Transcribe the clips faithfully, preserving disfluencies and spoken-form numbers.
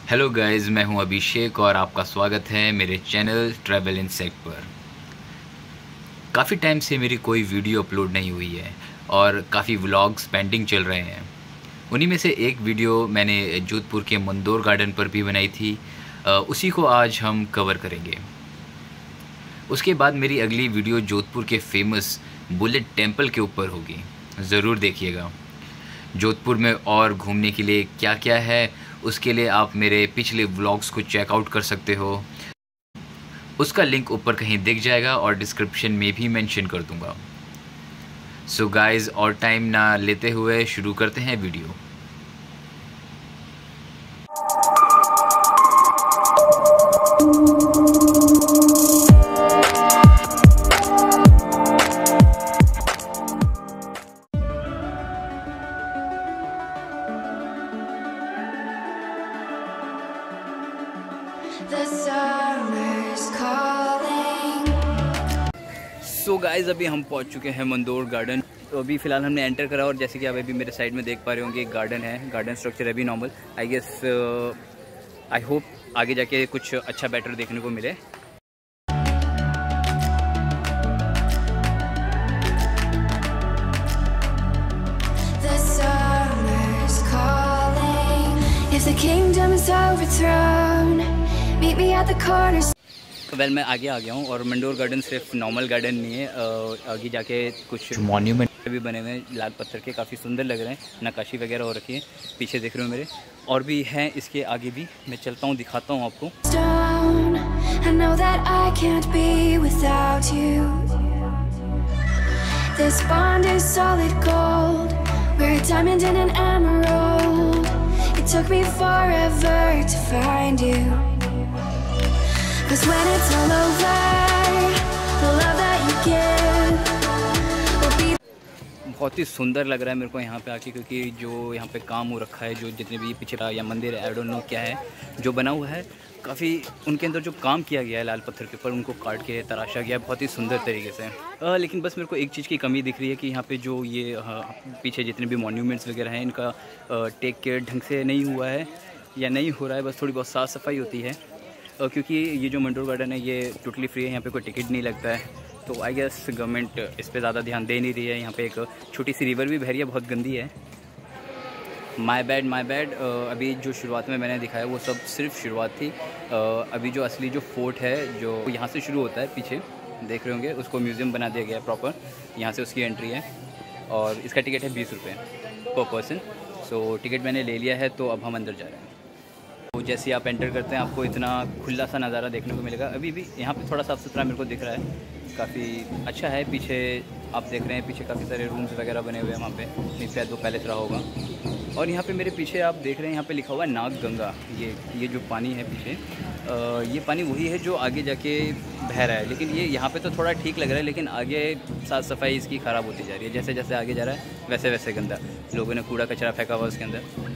Hello guys, मैं हूं अभिषेक और आपका स्वागत है मेरे चैनल ट्रैवल इनसाइट पर। काफ़ी टाइम से मेरी कोई वीडियो अपलोड नहीं हुई है और काफ़ी व्लॉग्स पेंडिंग चल रहे हैं। उन्हीं में से एक वीडियो मैंने जोधपुर के मंदोर गार्डन पर भी बनाई थी, उसी को आज हम कवर करेंगे। उसके बाद मेरी अगली वीडियो जोधपुर के फेमस बुलेट टेम्पल के ऊपर होगी, ज़रूर देखिएगा। जोधपुर में और घूमने के लिए क्या क्या है उसके लिए आप मेरे पिछले व्लॉग्स को चेकआउट कर सकते हो, उसका लिंक ऊपर कहीं दिख जाएगा और डिस्क्रिप्शन में भी मेंशन कर दूंगा। सो गाइस, और टाइम ना लेते हुए शुरू करते हैं वीडियो। सो गाइज़, अभी हम पहुंच चुके हैं मंदोर गार्डन। तो अभी फ़िलहाल हमने एंटर करा और जैसे कि आप अभी मेरे साइड में देख पा रहे होंगे, एक गार्डन है। गार्डन स्ट्रक्चर अभी normal, I guess I hope आगे जाके कुछ अच्छा बेटर देखने को मिले। वेल well, मैं आगे आ गया हूँ और मंदोर गार्डन सिर्फ नॉर्मल गार्डन नहीं है, आगे जाके कुछ मॉन्यूमेंट भी बने हुए हैं लाल पत्थर के, काफ़ी सुंदर लग रहे हैं, नक्काशी वगैरह हो रखी है। पीछे देख रहे हो मेरे, और भी हैं इसके आगे भी। मैं चलता हूँ, दिखाता हूँ आपको। Cause when it's all over, the love that you give will be... बहुत ही सुंदर लग रहा है मेरे को यहाँ पे आके, क्योंकि जो यहाँ पे काम हो रखा है, जो जितने भी पीछे या मंदिर आई डोंट नो क्या है जो बना हुआ है, काफ़ी उनके अंदर जो काम किया गया है लाल पत्थर के ऊपर, उनको काट के तराशा गया है बहुत ही सुंदर तरीके से। आ, लेकिन बस मेरे को एक चीज़ की कमी दिख रही है कि यहाँ पे जो ये आ, पीछे जितने भी मॉन्यूमेंट्स वगैरह हैं, इनका टेक केयर ढंग से नहीं हुआ है या नहीं हो रहा है। बस थोड़ी बहुत साफ़ सफाई होती है, क्योंकि ये जो मंदोर गार्डन है ये टोटली फ्री है, यहाँ पे कोई टिकट नहीं लगता है। तो आई गेस गवर्नमेंट इस पे ज़्यादा ध्यान दे नहीं रही है। यहाँ पे एक छोटी सी रिवर भी बह रही है, बहुत गंदी है। माय बैड माय बैड अभी जो शुरुआत में मैंने दिखाया वो सब सिर्फ शुरुआत थी। अभी जो असली जो फोर्ट है, जो यहाँ से शुरू होता है, पीछे देख रहे होंगे, उसको म्यूज़ियम बना दिया गया है प्रॉपर। यहाँ से उसकी एंट्री है और इसका टिकट है बीस रुपये पर पर्सन। सो टिकट मैंने ले लिया है, तो अब हम अंदर जा रहे हैं। तो जैसे आप एंटर करते हैं, आपको इतना खुला सा नज़ारा देखने को मिलेगा। अभी भी यहाँ पे थोड़ा साफ़ सुथरा मेरे को दिख रहा है, काफ़ी अच्छा है। पीछे आप देख रहे हैं, पीछे काफ़ी सारे रूम्स वगैरह बने हुए हैं वहाँ पे, नहीं शायद वो पैलेस रहा होगा। और यहाँ पे मेरे पीछे आप देख रहे हैं, यहाँ पे लिखा हुआ है नाग गंगा। ये ये जो पानी है पीछे, आ, ये पानी वही है जो आगे जाके बह रहा है। लेकिन ये यहाँ पे तो थोड़ा ठीक लग रहा है, लेकिन आगे साफ़ सफाई इसकी ख़राब होती जा रही है। जैसे जैसे आगे जा रहा है वैसे वैसे गंदा, लोगों ने कूड़ा कचरा फेंका हुआ उसके अंदर।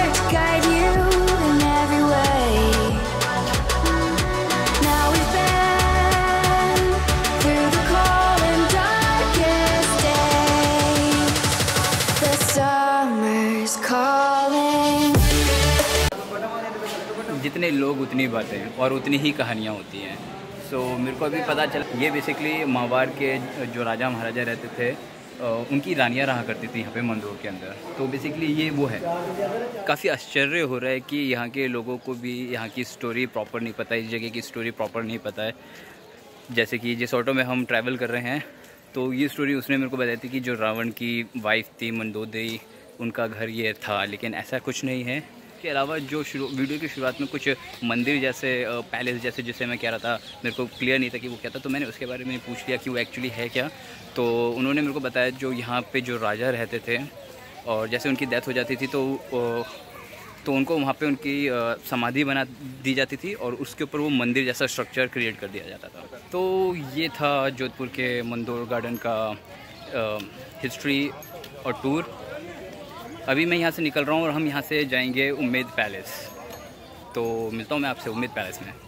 जितने लोग उतनी बातें और उतनी ही कहानियाँ होती हैं। सो so, मेरे को अभी पता चला, ये बेसिकली मारवाड़ के जो राजा महाराजा रहते थे, उनकी रानियाँ रहा करती थी यहाँ पे मंदोर के अंदर। तो बेसिकली ये वो है। काफ़ी आश्चर्य हो रहा है कि यहाँ के लोगों को भी यहाँ की स्टोरी प्रॉपर नहीं पता, इस जगह की स्टोरी प्रॉपर नहीं पता है। जैसे कि जिस ऑटो में हम ट्रैवल कर रहे हैं, तो ये स्टोरी उसने मेरे को बताई थी कि जो रावण की वाइफ थी मंदोदरी, उनका घर ये था, लेकिन ऐसा कुछ नहीं है। इसके अलावा जो शुरू वीडियो की शुरुआत में कुछ मंदिर जैसे, पैलेस जैसे, जिसे मैं कह रहा था, मेरे को क्लियर नहीं था कि वो क्या था, तो मैंने उसके बारे में पूछ लिया कि वो एक्चुअली है क्या। तो उन्होंने मेरे को बताया जो यहाँ पे जो राजा रहते थे और जैसे उनकी डेथ हो जाती थी, तो तो उनको वहाँ पे उनकी समाधि बना दी जाती थी और उसके ऊपर वो मंदिर जैसा स्ट्रक्चर क्रिएट कर दिया जाता था। तो ये था जोधपुर के मंदोर गार्डन का हिस्ट्री और टूर। अभी मैं यहाँ से निकल रहा हूँ और हम यहाँ से जाएंगे उम्मीद पैलेस। तो मिलता हूँ मैं आपसे उम्मीद पैलेस में।